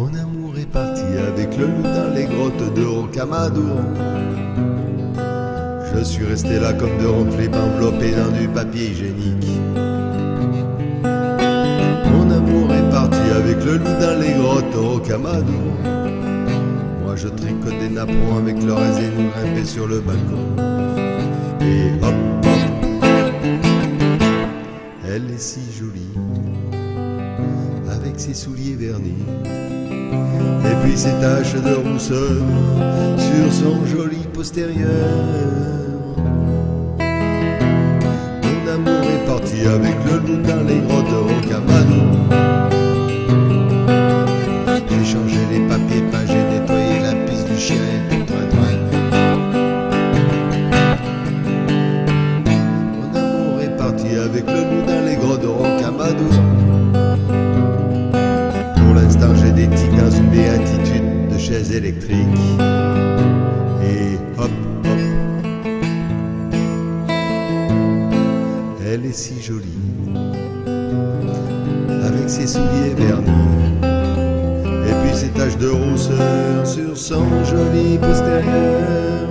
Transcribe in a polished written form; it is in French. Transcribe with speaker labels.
Speaker 1: Mon amour est parti avec le loup dans les grottes de Rocamadour. Je suis resté là comme de ronflé, enveloppé dans du papier hygiénique. Mon amour est parti avec le loup dans les grottes de Rocamadour. Moi je tricote des napperons avec le raisin et nous grimper sur le balcon. Et hop, hop, elle est si jolie, avec ses souliers vernis, et puis ses taches de rousseur sur son joli postérieur. Mon amour est parti avec le loup dans les grottes de Rocamadour. J'ai changé les papiers peints, j'ai nettoyé la piste du chien et tout train-train. Mon amour est parti avec le loup dans les grottes de Rocamadour. Pour l'instant j'ai des tics dans une béatitude de chaise électrique. Et hop, hop, elle est si jolie, avec ses souliers vernis, et puis ses taches de rousseur sur son joli postérieur.